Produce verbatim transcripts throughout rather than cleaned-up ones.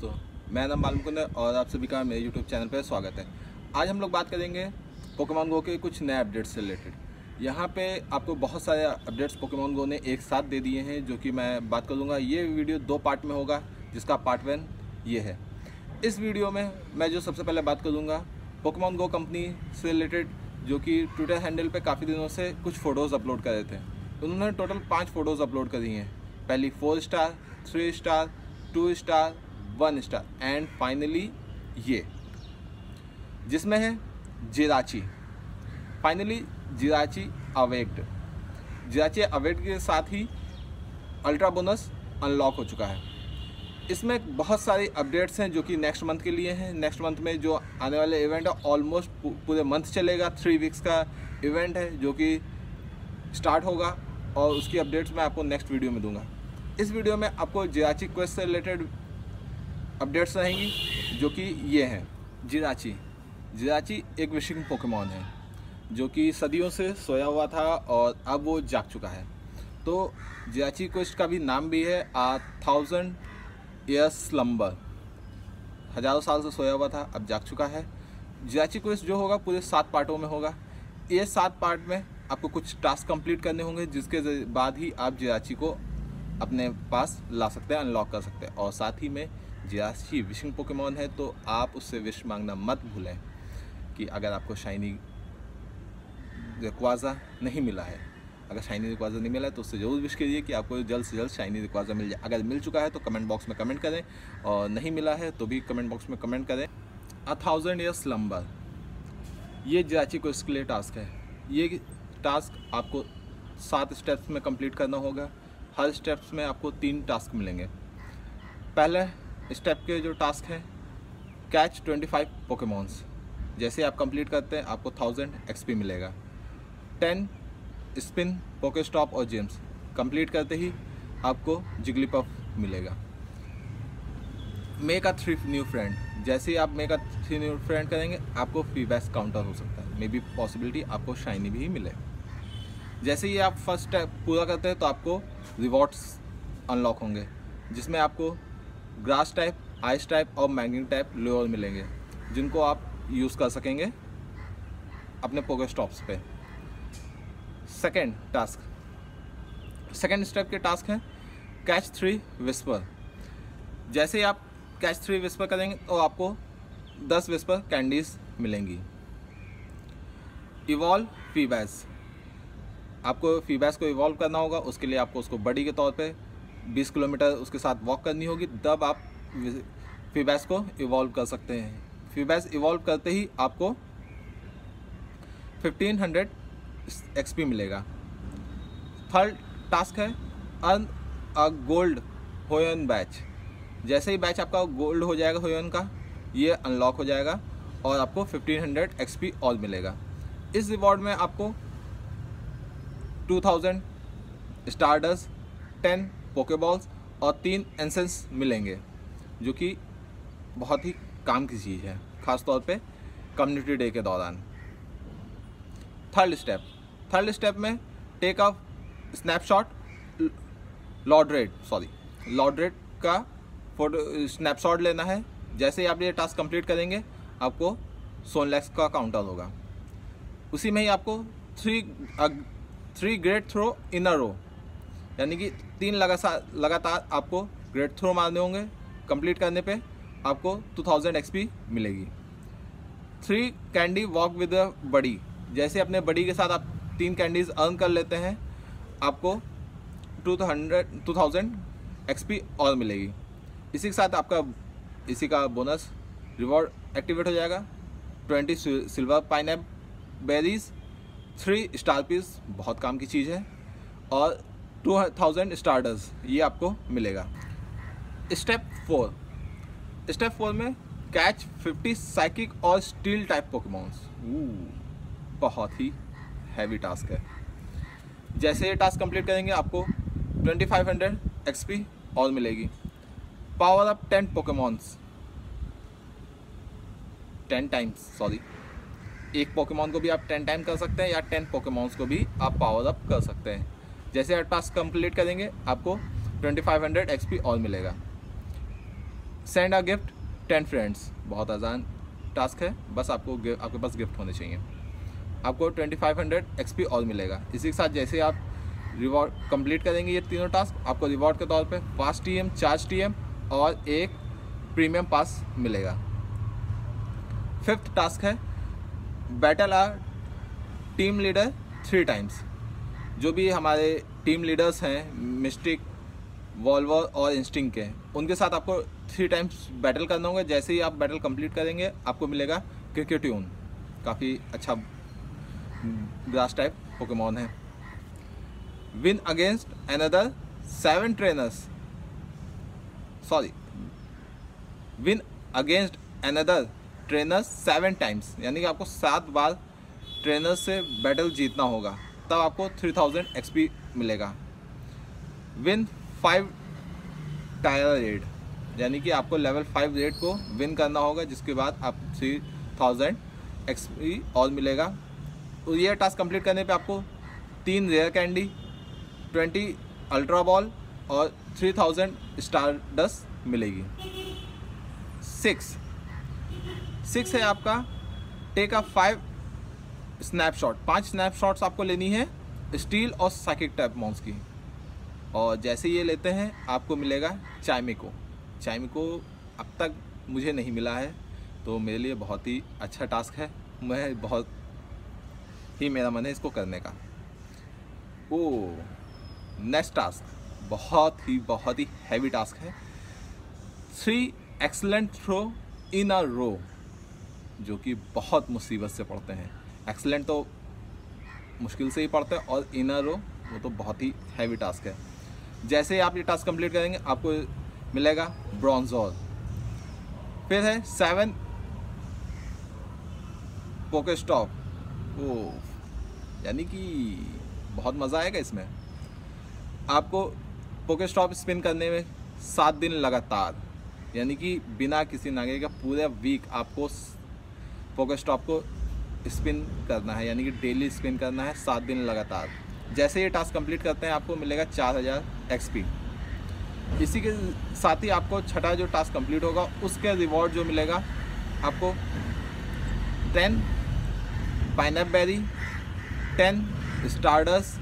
दोस्तों, मैं नाम मालूम है और आप सभी का मेरे यूट्यूब चैनल पर स्वागत है। आज हम लोग बात करेंगे पोकेमॉन गो के कुछ नए अपडेट्स से रिलेटेड। यहाँ पे आपको बहुत सारे अपडेट्स पोकेमॉन गो ने एक साथ दे दिए हैं, जो कि मैं बात करूँगा। ये वीडियो दो पार्ट में होगा, जिसका पार्ट वन ये है। इस वीडियो में मैं जो सबसे पहले बात करूँगा पोकेमॉन गो कंपनी से रिलेटेड, जो कि ट्विटर हैंडल पे काफ़ी दिनों से कुछ फ़ोटोज़ अपलोड कर रहे थे। तो उन्होंने टोटल पाँच फ़ोटोज़ अपलोड करी हैं। पहली four star, three star, two star, one star and finally ये, जिसमें है जिराची। फाइनली जिराची अवेक्ड। जिराची अवेक्ड के साथ ही अल्ट्रा बोनस अनलॉक हो चुका है। इसमें बहुत सारी अपडेट्स हैं जो कि नेक्स्ट मंथ के लिए हैं। नेक्स्ट मंथ में जो आने वाले इवेंट है ऑलमोस्ट पूरे मंथ चलेगा। थ्री वीक्स का इवेंट है जो कि स्टार्ट होगा और उसकी अपडेट्स मैं आपको नेक्स्ट वीडियो में दूंगा। इस वीडियो में आपको जिराची क्वेस्ट से रिलेटेड अपडेट्स रहेंगी, जो कि ये हैं। जिराची जिराची एक विशिंग पोकेमॉन है जो कि सदियों से सोया हुआ था और अब वो जाग चुका है। तो जिराची क्वेस्ट का भी नाम भी है आ थाउजेंड ईयर्स स्लम्बर। हज़ारों साल से सोया हुआ था, अब जाग चुका है। जिराची क्वेस्ट जो होगा पूरे सात पार्टों में होगा। ये सात पार्ट में आपको कुछ टास्क कंप्लीट करने होंगे, जिसके बाद ही आप जिराची को अपने पास ला सकते हैं, अनलॉक कर सकते हैं। और साथ ही में जिराची विशिंग पोकेमॉन है, तो आप उससे विश मांगना मत भूलें कि अगर आपको शाइनी रिक्वाजा नहीं मिला है, अगर शाइनी रिक्वाजा नहीं मिला है तो उससे ज़रूर विश कीजिए कि आपको जल्द से जल्द शाइनी रिक्वाजा मिल जाए। अगर मिल चुका है तो कमेंट बॉक्स में कमेंट करें, और नहीं मिला है तो भी कमेंट बॉक्स में कमेंट करें। अ थाउजेंड ईयर्स स्लम्बर, ये जिराची को इसके लिए टास्क है। ये टास्क आपको सात स्टेप्स में कंप्लीट करना होगा। हर स्टेप्स में आपको तीन टास्क मिलेंगे। पहले स्टेप के जो टास्क हैं, कैच ट्वेंटी फाइव पोकेमॉन्स। जैसे आप कंप्लीट करते हैं आपको थाउजेंड एक्सपी मिलेगा। टेन स्पिन पोके स्टॉप और जेम्स कंप्लीट करते ही आपको जिगलीपफ मिलेगा। Make a three new friend, जैसे ही आप make a three new friend करेंगे आपको फीडबैक काउंटर हो सकता है। मे बी पॉसिबिलिटी आपको शाइनी भी मिले। जैसे ही आप फर्स्ट स्टेप पूरा करते हैं तो आपको रिवॉर्ड्स अनलॉक होंगे, जिसमें आपको ग्रास टाइप, आइस टाइप और मैग्नेटिक टाइप लोअर मिलेंगे, जिनको आप यूज़ कर सकेंगे अपने पोके स्टॉप्स पे। सेकेंड टास्क, सेकेंड स्टेप के टास्क हैं कैच थ्री विस्पर। जैसे ही आप कैच थ्री विस्पर करेंगे तो आपको दस विस्पर कैंडीज मिलेंगी। इवॉल्व फीबैस, आपको फीबैस को इवॉल्व करना होगा। उसके लिए आपको उसको बडी के तौर पे बीस किलोमीटर उसके साथ वॉक करनी होगी, तब आप फीबैस को इवॉल्व कर सकते हैं। फीबैस इवॉल्व करते ही आपको फिफ्टीन हंड्रेड एक्सपी मिलेगा। थर्ड टास्क है earn a gold Hoenn badge. जैसे ही बैच आपका गोल्ड हो जाएगा होयन का, ये अनलॉक हो जाएगा और आपको फिफ्टीन हंड्रेड एक्सपी और मिलेगा। इस रिवॉर्ड में आपको two thousand stardust, ten pokeballs और तीन एसेंस मिलेंगे, जो कि बहुत ही काम की चीज़ है, ख़ास तौर पे कम्युनिटी डे के दौरान। थर्ड स्टेप, थर्ड स्टेप में टेक अ स्नैपशॉट लॉर्ड्रेड सॉरी लॉर्ड्रेड का फोटो स्नैपशॉट लेना है। जैसे ही आप ये टास्क कंप्लीट करेंगे आपको सोनलैक्स का काउंटर होगा। उसी में ही आपको three three great throw in a row, यानी कि तीन लगातार लगातार आपको ग्रेट थ्रो मारने होंगे। कंप्लीट करने पे आपको टू थाउजेंड एक्सपी मिलेगी। Three candy walk with a buddy, जैसे अपने बडी के साथ आप तीन कैंडीज अर्न कर लेते हैं, आपको two hundred two thousand XP और मिलेगी। इसी के साथ आपका इसी का बोनस रिवॉर्ड एक्टिवेट हो जाएगा। Twenty silver pinap berries, three star piece, बहुत काम की चीज़ है, और टू थाउजेंड स्टारडस ये आपको मिलेगा। स्टेप फोर, स्टेप फोर में कैच फिफ्टी साइकिक और स्टील टाइप पोकेमॉन्स। बहुत ही हैवी टास्क है। जैसे ये टास्क कंप्लीट करेंगे आपको ट्वेंटी फाइव हंड्रेड एक्सपी और मिलेगी। Power up ten Pokemons, ten times sorry एक पोकेमॉन को भी आप टेन टाइम कर सकते हैं, या टेन पोकेमॉन्स को भी आप पावर अप कर सकते हैं। जैसे आप टास्क कंप्लीट करेंगे आपको ट्वेंटी फाइव हंड्रेड एक्सपी और मिलेगा। Send a gift ten friends, बहुत आसान टास्क है, बस आपको आपके पास गिफ्ट होने चाहिए। आपको ट्वेंटी फाइव हंड्रेड एक्सपी और मिलेगा। इसी के साथ जैसे आप रिवॉर्ड कंप्लीट करेंगे ये तीनों टास्क, आपको रिवॉर्ड के तौर पे फास्ट टीएम, चार्ज टीएम और एक प्रीमियम पास मिलेगा। फिफ्थ टास्क है battle your team leader three times. जो भी हमारे टीम लीडर्स हैं मिस्टिक, वॉल्वर और इंस्टिंक्ट के, उनके साथ आपको थ्री टाइम्स बैटल करना होगा। जैसे ही आप बैटल कंप्लीट करेंगे आपको मिलेगा क्रिकेट्यून, काफ़ी अच्छा ग्रास टाइप पोकेमॉन है। Win against another seven trainers, sorry win against another trainers seven times, यानी कि आपको सात बार ट्रेनर्स से बैटल जीतना होगा, तब आपको थ्री थाउजेंड एक्सपी मिलेगा। विन फाइव टायर रेड, यानी कि आपको लेवल फाइव रेड को विन करना होगा, जिसके बाद आप थ्री थाउजेंड एक्सपी और मिलेगा। तो ये टास्क कंप्लीट करने पे आपको तीन rare candy, twenty ultra ball और थ्री थाउजेंड स्टार डस्ट मिलेगी। सिक्स सिक्स है आपका टेक अ फाइव स्नैपशॉट, पांच स्नैपशॉट्स आपको लेनी है स्टील और साइकिक टाइप मॉन्स की, और जैसे ये लेते हैं आपको मिलेगा चाइमिको। चाइमिको अब तक मुझे नहीं मिला है, तो मेरे लिए बहुत ही अच्छा टास्क है, मैं बहुत ही मेरा मन है इसको करने का। ओ नेक्स्ट टास्क बहुत ही बहुत ही हैवी टास्क है, three excellent throw in a row, जो कि बहुत मुसीबत से पढ़ते हैं। एक्सलेंट तो मुश्किल से ही पढ़ते हैं और इन अ रो वो तो बहुत ही हैवी टास्क है। जैसे ही आप ये टास्क कंप्लीट करेंगे आपको मिलेगा ब्रॉन्जोर। फिर है सेवन पोकेस्टॉप, ओ यानी कि बहुत मज़ा आएगा इसमें। आपको पोकेस्टॉप स्पिन करने में सात दिन लगातार, यानी कि बिना किसी नागे का पूरे वीक आपको पोकेस्टॉप को स्पिन करना है, यानी कि डेली स्पिन करना है सात दिन लगातार। जैसे ये टास्क कंप्लीट करते हैं आपको मिलेगा चार हज़ार एक्सपी। इसी के साथ ही आपको छठा जो टास्क कंप्लीट होगा उसके रिवॉर्ड जो मिलेगा आपको ten pinap berry, ten stardust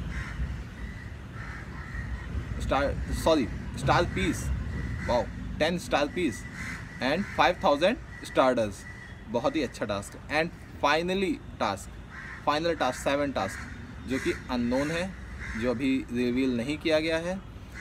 star sorry star piece, wow ten star piece and five thousand stardust, बहुत ही अच्छा task. And finally task final task seven task जो कि अननोन है, जो अभी रिवील नहीं किया गया है।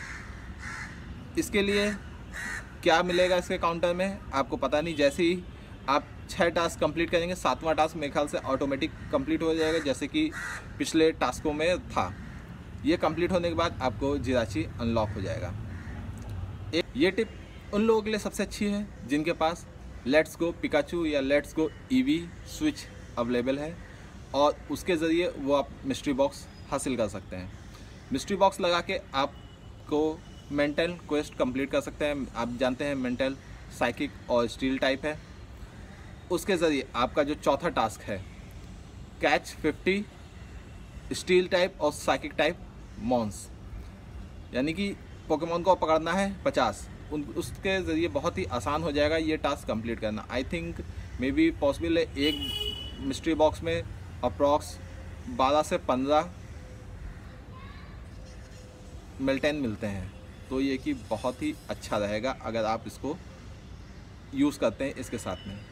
इसके लिए क्या मिलेगा इसके काउंटर में आपको पता नहीं। जैसे ही आप छः टास्क कंप्लीट करेंगे, सातवां टास्क मेरे ख्याल से ऑटोमेटिक कंप्लीट हो जाएगा, जैसे कि पिछले टास्कों में था। ये कंप्लीट होने के बाद आपको जिराची अनलॉक हो जाएगा। एक ये टिप उन लोगों के लिए सबसे अच्छी है जिनके पास लेट्स गो पिकाचू या let's go Eevee switch available है, और उसके ज़रिए वो आप मिस्ट्री बॉक्स हासिल कर सकते हैं। मिस्ट्री बॉक्स लगा के आपको मेंटल क्वेस्ट कंप्लीट कर सकते हैं। आप जानते हैं मेंटल, साइकिक और स्टील टाइप है। उसके ज़रिए आपका जो चौथा टास्क है कैच फिफ्टी स्टील टाइप और साइकिक टाइप मॉन्स, यानी कि पोकेमॉन को पकड़ना है पचास, उन उसके ज़रिए बहुत ही आसान हो जाएगा ये टास्क कंप्लीट करना। I think maybe possible है एक मिस्ट्री बॉक्स में अप्रॉक्स बारह से पंद्रह मिल्टेन मिलते हैं, तो ये कि बहुत ही अच्छा रहेगा अगर आप इसको यूज़ करते हैं इसके साथ में।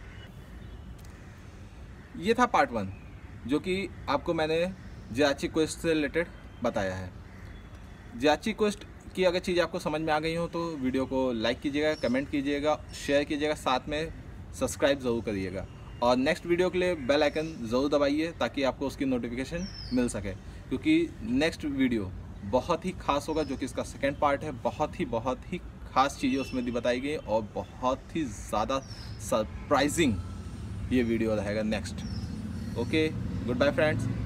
ये था पार्ट वन, जो कि आपको मैंने जिराची क्वेस्ट से रिलेटेड बताया है। जिराची क्वेस्ट की अगर चीज़ आपको समझ में आ गई हो तो वीडियो को लाइक कीजिएगा, कमेंट कीजिएगा, शेयर कीजिएगा, साथ में सब्सक्राइब ज़रूर करिएगा, और नेक्स्ट वीडियो के लिए बेल आइकन ज़रूर दबाइए ताकि आपको उसकी नोटिफिकेशन मिल सके, क्योंकि नेक्स्ट वीडियो बहुत ही खास होगा, जो कि इसका सेकेंड पार्ट है। बहुत ही बहुत ही खास चीज़ें उसमें भी बताई गई और बहुत ही ज़्यादा सरप्राइजिंग ये वीडियो रहेगा next. Okay, goodbye friends.